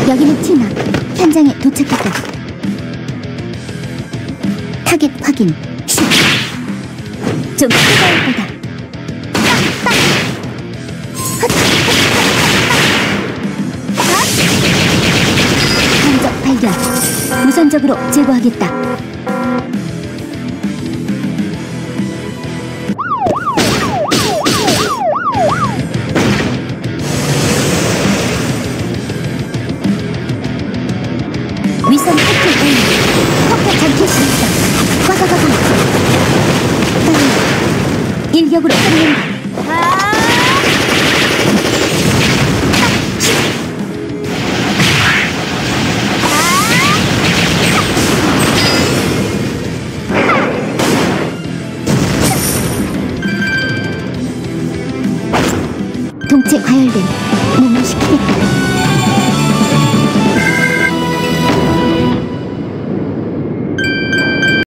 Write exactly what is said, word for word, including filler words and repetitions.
여기는 티나. 현장에 도착했다. 타겟 확인. 슛. 좀 뜨거울 거다. 감적 발견. 우선적으로 제거하겠다. 위선 터켓 A. 터켓 잠킬 수 있어. 과과과과. 일격으로 끝낸다. 동체 과열된 몸을